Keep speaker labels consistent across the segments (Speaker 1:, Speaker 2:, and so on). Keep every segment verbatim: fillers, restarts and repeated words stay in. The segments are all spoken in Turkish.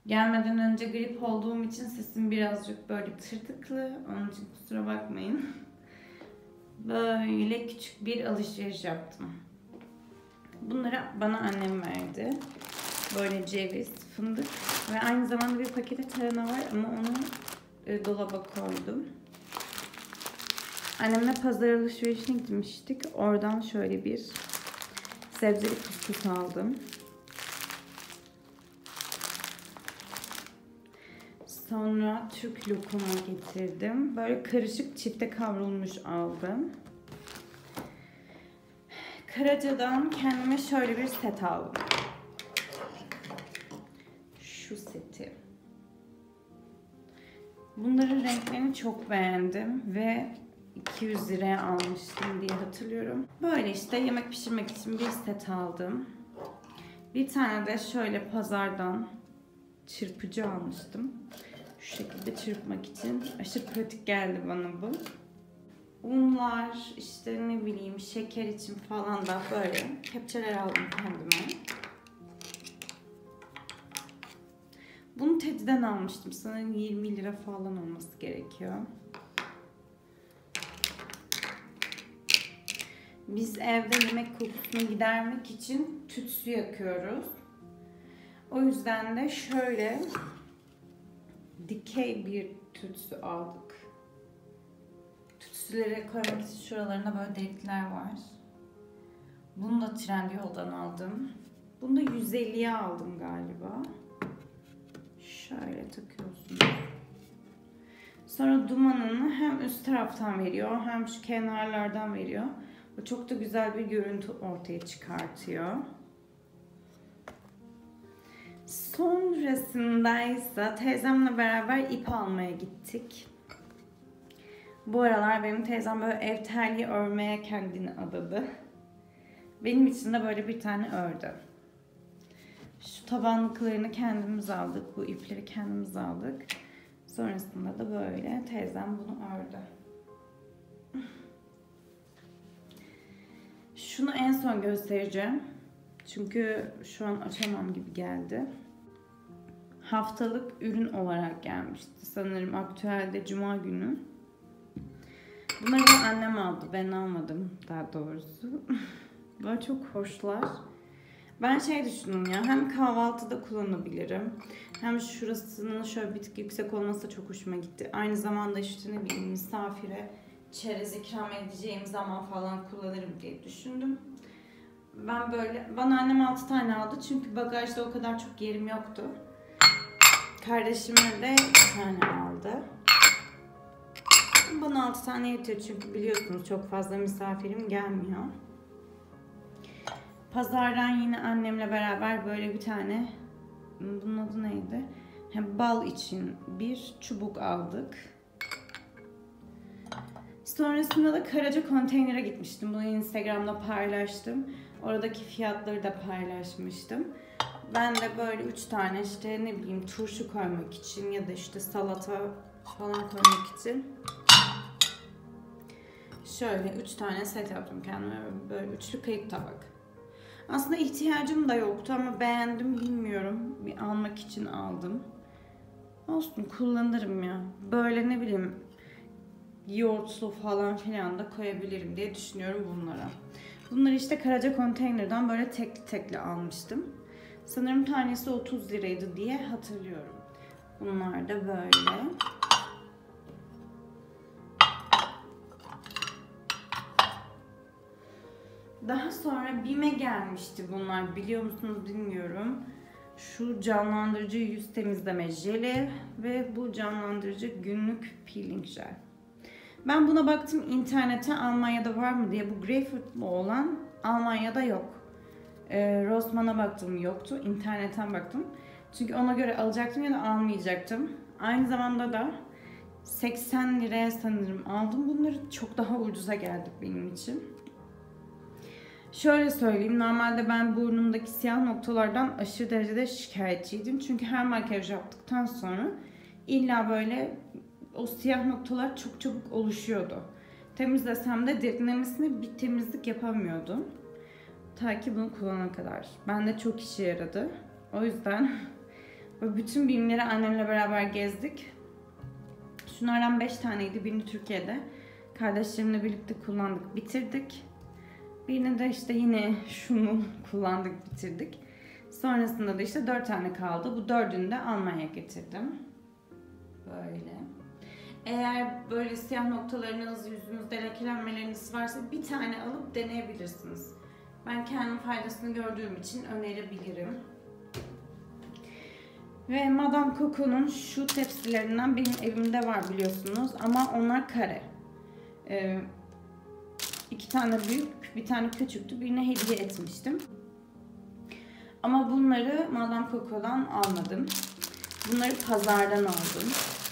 Speaker 1: Gelmeden önce grip olduğum için sesim birazcık böyle tırtıklı. Onun için kusura bakmayın. Böyle küçük bir alışveriş yaptım. Bunları bana annem verdi. Böyle ceviz, fındık ve aynı zamanda bir pakete tarhana var ama onu e, dolaba koydum. Annemle pazar alışverişine gitmiştik. Oradan şöyle bir sebzeli kuskus aldım. Sonra Türk lokumu getirdim. Böyle karışık çifte kavrulmuş aldım. Karaca'dan kendime şöyle bir set aldım. Şu seti. Bunların renklerini çok beğendim ve iki yüz liraya almıştım diye hatırlıyorum. Böyle işte yemek pişirmek için bir set aldım. Bir tane de şöyle pazardan çırpıcı almıştım. Şu şekilde çırpmak için. Aşırı pratik geldi bana bu. Unlar, işte ne bileyim şeker için falan da böyle kepçeler aldım kendime. Bunu Teddy'den almıştım. Sanırım yirmi lira falan olması gerekiyor. Biz evde yemek kokusunu gidermek için tütsü yakıyoruz. O yüzden de şöyle dikey bir tütsü aldık. Tütsüleri koymak için şuralarında böyle delikler var. Bunu da Trendyol'dan aldım. Bunu da yüz elliye aldım galiba. Şöyle takıyorsunuz. Sonra dumanını hem üst taraftan veriyor hem şu kenarlardan veriyor. Bu çok da güzel bir görüntü ortaya çıkartıyor. Sonrasında ise teyzemle beraber ip almaya gittik. Bu aralar benim teyzem böyle ev terliği örmeye kendini adadı. Benim için de böyle bir tane ördü. Şu tabanlıklarını kendimiz aldık. Bu ipleri kendimiz aldık. Sonrasında da böyle teyzem bunu ördü. Şunu en son göstereceğim. Çünkü şu an açamam gibi geldi. Haftalık ürün olarak gelmişti. Sanırım aktüelde cuma günü. Bunları da annem aldı. Ben almadım daha doğrusu. Böyle çok hoşlar. Ben şey düşündüm ya, hem kahvaltıda kullanabilirim. Hem şurasının şöyle bir tık yüksek olması da çok hoşuma gitti. Aynı zamanda işte ne bileyim misafire çerez ikram edeceğim zaman falan kullanırım diye düşündüm. Ben böyle, bana annem altı tane aldı çünkü bagajda o kadar çok yerim yoktu. Kardeşime de iki tane aldı. Bana altı tane yetiyor çünkü biliyorsunuz çok fazla misafirim gelmiyor. Pazardan yine annemle beraber böyle bir tane, bunun adı neydi? Hem bal için bir çubuk aldık. Sonrasında da Karaca Konteyner'e gitmiştim. Bunu Instagram'da paylaştım. Oradaki fiyatları da paylaşmıştım. Ben de böyle üç tane işte ne bileyim turşu koymak için ya da işte salata falan koymak için şöyle üç tane set yaptım kendime. Böyle üçlü kayık tabak. Aslında ihtiyacım da yoktu ama beğendim, bilmiyorum. Bir almak için aldım. Olsun, kullanırım ya. Böyle ne bileyim yoğurtlu falan filan da koyabilirim diye düşünüyorum bunlara. Bunları işte Karaca Konteyner'dan böyle tekli tekli almıştım. Sanırım tanesi otuz liraydı diye hatırlıyorum. Bunlar da böyle. Daha sonra BİM'e gelmişti bunlar. Biliyor musunuz bilmiyorum. Şu canlandırıcı yüz temizleme jeli ve bu canlandırıcı günlük peeling jel. Ben buna baktım internete, Almanya'da var mı diye. Bu greyfurtlu olan Almanya'da yok. Ee, Rossmann'a baktım, yoktu. İnternetten baktım. Çünkü ona göre alacaktım ya da almayacaktım. Aynı zamanda da seksen liraya sanırım aldım. Bunları çok daha ucuza geldi benim için. Şöyle söyleyeyim, normalde ben burnumdaki siyah noktalardan aşırı derecede şikayetçiydim. Çünkü her makyaj yaptıktan sonra illa böyle o siyah noktalar çok çabuk oluşuyordu. Temizlesem de derinlemesine bir temizlik yapamıyordum. Ta ki bunu kullanana kadar. Bende çok işe yaradı. O yüzden Böyle bütün BİM'leri annemle beraber gezdik. Şunlardan beş taneydi. Birini Türkiye'de kardeşlerimle birlikte kullandık, bitirdik. Birini de işte yine şunu kullandık, bitirdik. Sonrasında da işte dört tane kaldı. Bu dördünü de Almanya'ya getirdim. Böyle. Eğer böyle siyah noktalarınız, yüzünüzde lekelenmeleriniz varsa bir tane alıp deneyebilirsiniz. Ben kendim faydasını gördüğüm için önerebilirim. Ve Madame Coco'nun şu tepsilerinden benim evimde var biliyorsunuz ama onlar kare. Ee, iki tane büyük, bir tane küçüktü. Birine hediye etmiştim. Ama bunları Madame Coco'dan almadım. Bunları pazardan aldım.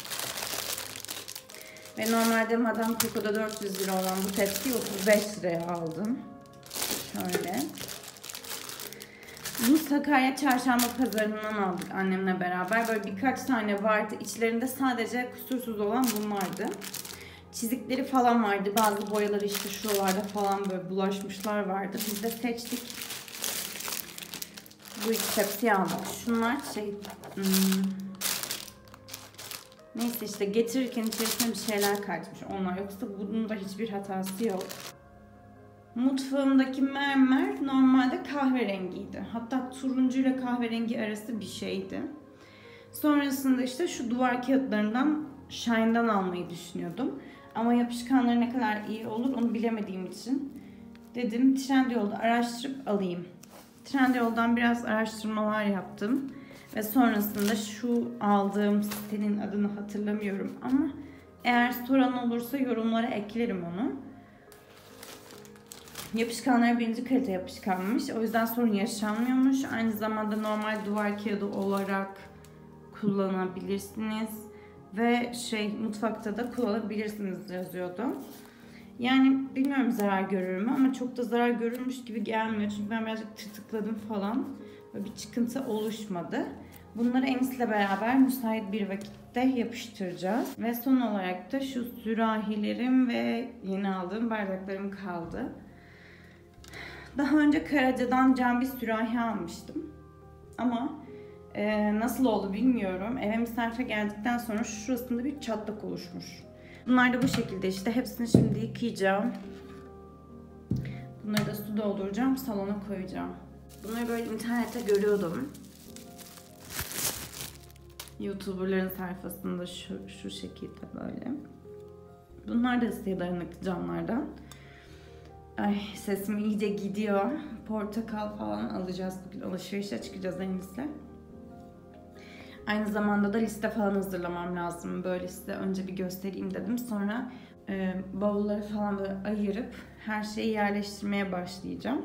Speaker 1: Ve normalde Madame Coco'da dört yüz lira olan bu tepsiyi otuz beş liraya aldım. Şöyle. Bunu Sakarya Çarşamba Pazarı'ndan aldık annemle beraber. Böyle birkaç tane vardı. İçlerinde sadece kusursuz olan bunlardı. Çizikleri falan vardı. Bazı boyaları işte şuralarda falan böyle bulaşmışlar vardı. Biz de seçtik. Bu iki tepsiyi aldık. Şunlar şey... Hmm, neyse işte getirirken içerisine bir şeyler kaçmış onlar. Yoksa bunun da hiçbir hatası yok. Mutfağımdaki mermer normalde kahverengiydi. Hatta turuncu ile kahverengi arası bir şeydi. Sonrasında işte şu duvar kağıtlarından Shine'dan almayı düşünüyordum. Ama yapışkanları ne kadar iyi olur onu bilemediğim için dedim Trendyol'da araştırıp alayım. Trendyol'dan biraz araştırmalar yaptım. Ve sonrasında şu aldığım sitenin adını hatırlamıyorum ama eğer soran olursa yorumlara eklerim onu. Yapışkanlar birinci kalite yapışkanmış. O yüzden sorun yaşanmıyormuş. Aynı zamanda normal duvar kağıdı olarak kullanabilirsiniz. Ve şey mutfakta da kullanabilirsiniz yazıyordu. Yani bilmiyorum zarar görür mü ama çok da zarar görürmüş gibi gelmiyor. Çünkü ben birazcık tırtıkladım falan. Böyle bir çıkıntı oluşmadı. Bunları Enis'le beraber müsait bir vakitte yapıştıracağız. Ve son olarak da şu sürahilerim ve yeni aldığım bardaklarım kaldı. Daha önce Karaca'dan cam bir sürahi almıştım. Ama e, nasıl oldu bilmiyorum. Eve misafir geldikten sonra şurasında bir çatlak oluşmuş. Bunlar da bu şekilde işte. Hepsini şimdi yıkayacağım. Bunları da su dolduracağım. Salona koyacağım. Bunları böyle internette görüyordum. YouTuber'ların sayfasında şu, şu şekilde böyle. Bunlar da ısıya dayanıklı camlardan. Ay sesim iyice gidiyor. Portakal falan alacağız bugün. Alışverişe çıkacağız Enis'le. Aynı zamanda da liste falan hazırlamam lazım. Böyle size önce bir göstereyim dedim. Sonra e, bavulları falan böyle ayırıp her şeyi yerleştirmeye başlayacağım.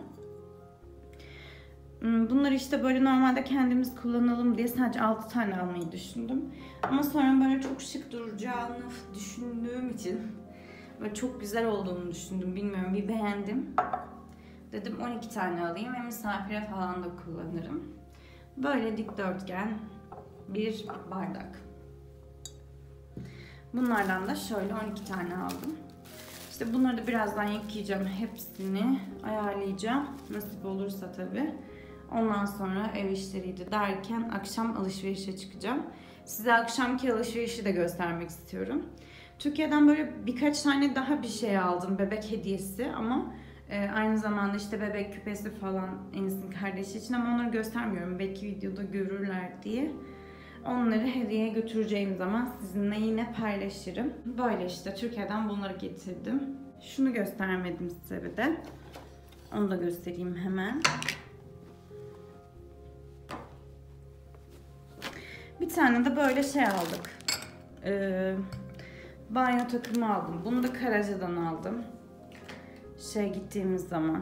Speaker 1: Bunları işte böyle normalde kendimiz kullanalım diye sadece altı tane almayı düşündüm. Ama sonra böyle çok şık duracağını düşündüğüm için ve çok güzel olduğunu düşündüm. Bilmiyorum, bir beğendim. Dedim on iki tane alayım ve misafire falan da kullanırım. Böyle dikdörtgen bir bardak. Bunlardan da şöyle on iki tane aldım. İşte bunları da birazdan yıkayacağım. Hepsini ayarlayacağım. Nasip olursa tabii. Ondan sonra ev işleriydi derken akşam alışverişe çıkacağım. Size akşamki alışverişi de göstermek istiyorum. Türkiye'den böyle birkaç tane daha bir şey aldım. Bebek hediyesi ama e, aynı zamanda işte bebek küpesi falan Enis'in kardeşi için ama onları göstermiyorum. Belki videoda görürler diye. Onları hediyeye götüreceğim zaman sizinle yine paylaşırım. Böyle işte Türkiye'den bunları getirdim. Şunu göstermedim size bir de. Onu da göstereyim hemen. Bir tane de böyle şey aldık. Ee, banyo takımı aldım. Bunu da Karaca'dan aldım. Şey gittiğimiz zaman.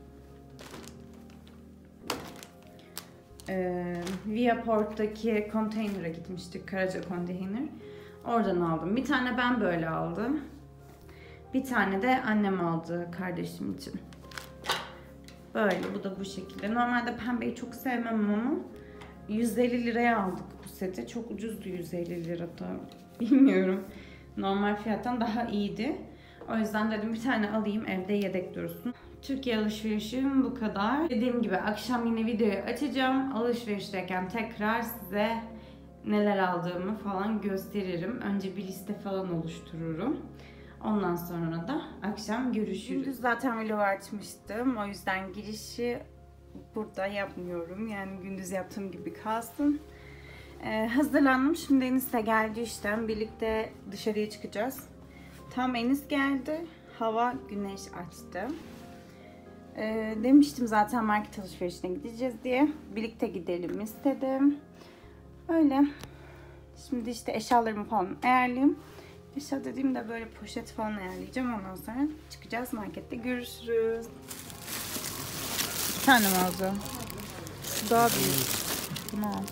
Speaker 1: Ee, Viaport'taki konteynere gitmiştik. Karaca konteyner. Oradan aldım. Bir tane ben böyle aldım. Bir tane de annem aldı kardeşim için. Böyle, bu da bu şekilde. Normalde pembeyi çok sevmem ama yüz elli liraya aldık bu seti. Çok ucuzdu, yüz elli lirada. Bilmiyorum. Normal fiyattan daha iyiydi. O yüzden dedim bir tane alayım, evde yedek dursun. Türkiye alışverişim bu kadar. Dediğim gibi akşam yine videoyu açacağım. Alışverişteyken tekrar size neler aldığımı falan gösteririm. Önce bir liste falan oluştururum. Ondan sonra da akşam görüşürüz. Gündüz zaten vlog açmıştım. O yüzden girişi burada yapmıyorum. Yani gündüz yaptığım gibi kalsın. Ee, hazırlandım. Şimdi Enis de geldi işten. Birlikte dışarıya çıkacağız. Tam Enis geldi. Hava güneş açtı. Ee, demiştim zaten market alışverişine gideceğiz diye. Birlikte gidelim istedim. Öyle. Şimdi işte eşyalarımı falan ayarlayayım. Eşya dediğimde böyle poşet falan ayarlayacağım. Ondan sonra çıkacağız, markette görüşürüz. Bir tane mi alacağım? Şu daha büyük. Bunu al.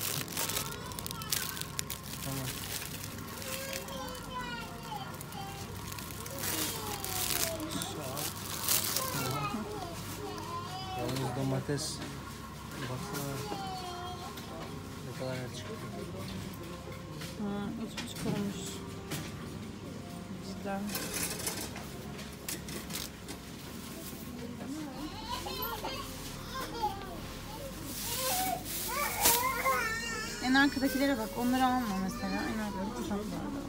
Speaker 2: Tamam. Yalnız domates baksana ne kadar çıktı.
Speaker 1: Ha, üç buçuk olmuş. Cidden. En arkadakilere bak. Onları alma mesela. En arkadaki uçaklarda.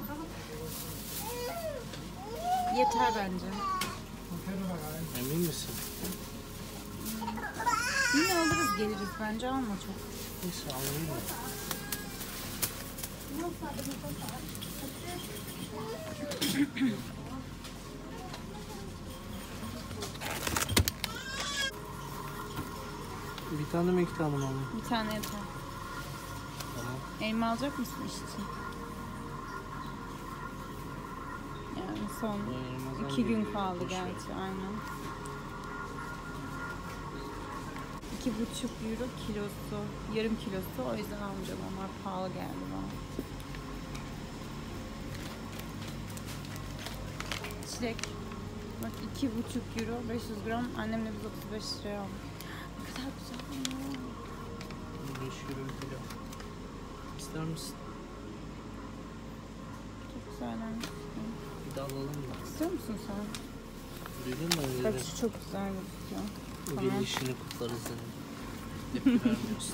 Speaker 1: Yeter bence.
Speaker 2: Emin misin?
Speaker 1: Yine alırız geliriz. Bence alma çok.
Speaker 2: Neyse alayım mı? Bir tane mi iki tane mi alayım?
Speaker 1: Bir tane yeter.
Speaker 2: Tamam.
Speaker 1: Elma alacak mısın iş için? Yani son
Speaker 2: Elmadan
Speaker 1: iki gün
Speaker 2: bir-
Speaker 1: kaldı
Speaker 2: boş ver.
Speaker 1: gerçi, aynen. İki buçuk euro kilosu, yarım kilosu, o yüzden almayacağım. Onlar pahalı geldi bana. Çilek. Bak iki buçuk euro, beş yüz gram. Annemle biz otuz beş liraya aldık. Ne kadar güzel ya.
Speaker 2: beş euro kilo. İster misin?
Speaker 1: Çok güzellermiş.
Speaker 2: Bir de alalım mı?
Speaker 1: İstiyor musun sen?
Speaker 2: Duydun mu öyle?
Speaker 1: Bak şu çok güzel gözüküyor.
Speaker 2: Bugün
Speaker 1: Tamam.
Speaker 2: işini kutlarız dedim. Hep vermiyorsun.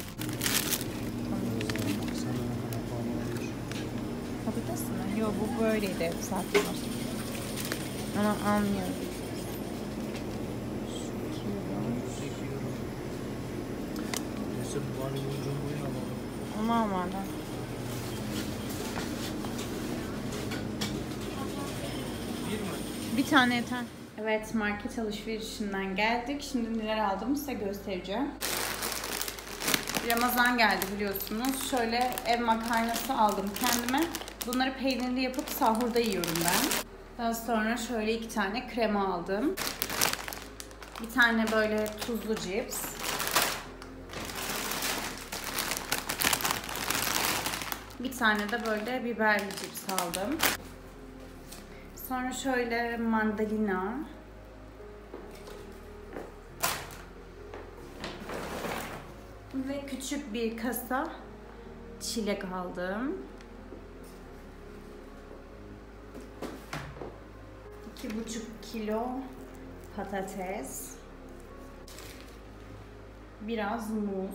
Speaker 2: Baksana ne kadar pahalı olmuş.
Speaker 1: Patates mi? Yok, bu böyleydi hep zaten. Ama almıyorum. Şu kilo.
Speaker 2: Çekiyorum. Neyse bu var yumurcuğum boyu alalım.
Speaker 1: Onu almadan. Bir tane yeter. Evet, market alışverişinden geldik. Şimdi neler aldığımı size göstereceğim. Ramazan geldi biliyorsunuz. Şöyle ev makarnası aldım kendime. Bunları peynirli yapıp sahurda yiyorum ben. Daha sonra şöyle iki tane krema aldım. Bir tane böyle tuzlu cips. Bir tane de böyle biberli cips aldım. Sonra şöyle mandalina. Ve küçük bir kasa çilek aldım. iki buçuk kilo patates. Biraz muz.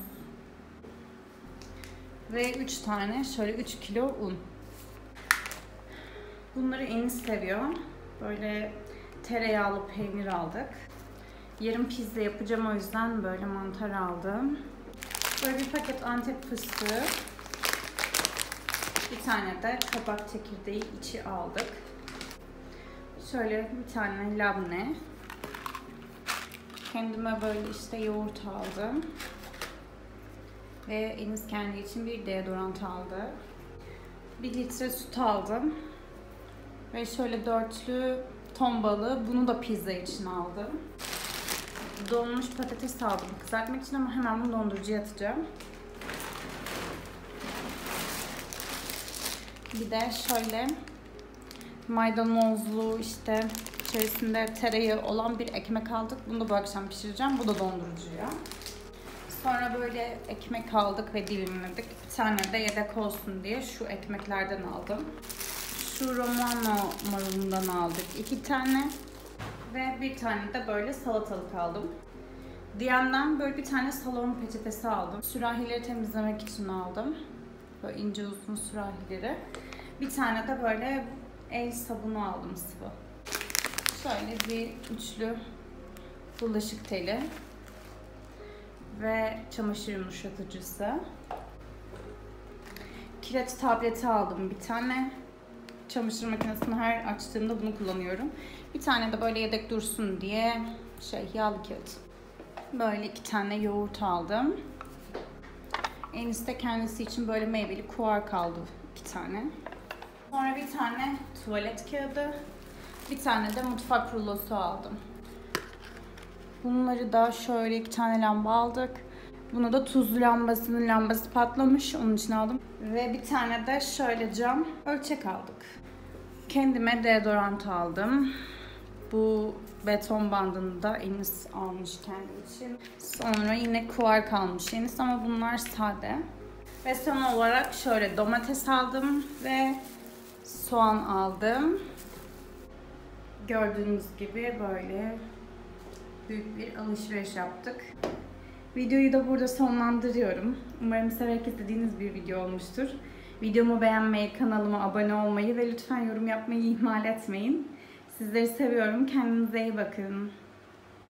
Speaker 1: Ve üç tane şöyle üç kilo un. Bunları Enis seviyor. Böyle tereyağlı peynir aldık. Yarın pizza yapacağım, o yüzden böyle mantar aldım. Böyle bir paket Antep fıstığı. Bir tane de kabak çekirdeği içi aldık. Şöyle bir tane labne. Kendime böyle işte yoğurt aldım. Ve Enis kendi için bir deodorant aldı. Bir litre süt aldım. Ve şöyle dörtlü ton balığı. Bunu da pizza için aldım. Donmuş patates aldım kızartmak için ama hemen bunu dondurucuya atacağım. Bir de şöyle maydanozlu, işte içerisinde tereyağı olan bir ekmek aldık. Bunu da bu akşam pişireceğim. Bu da dondurucuya. Sonra böyle ekmek aldık ve dilimledik. Bir tane de yedek olsun diye şu ekmeklerden aldım. Şu Romano marulundan aldık iki tane. Ve bir tane de böyle salatalık aldım. D M'den böyle bir tane salon peçetesi aldım. Sürahileri temizlemek için aldım. Böyle ince uzun sürahileri. Bir tane de böyle el sabunu aldım sıvı. Şöyle bir üçlü bulaşık teli ve çamaşır yumuşatıcısı. Kireç tableti aldım bir tane. Çamaşır makinesini her açtığımda bunu kullanıyorum. Bir tane de böyle yedek dursun diye şey yağlı kağıt. Böyle iki tane yoğurt aldım. Enis'te kendisi için böyle meyveli kuar kaldı iki tane. Sonra bir tane tuvalet kağıdı. Bir tane de mutfak rulosu aldım. Bunları da şöyle iki tane lamba aldık. Bunu da tuzlu lambasının lambası patlamış. Onun için aldım. Ve bir tane de şöyle cam ölçek aldık. Kendime deodorant aldım. Bu beton bandını da Enis almış kendi için. Sonra yine kuar kalmış Enis ama bunlar sade. Ve son olarak şöyle domates aldım ve soğan aldım. Gördüğünüz gibi böyle büyük bir alışveriş yaptık. Videoyu da burada sonlandırıyorum. Umarım severek izlediğiniz bir video olmuştur. Videomu beğenmeyi, kanalıma abone olmayı ve lütfen yorum yapmayı ihmal etmeyin. Sizleri seviyorum. Kendinize iyi bakın.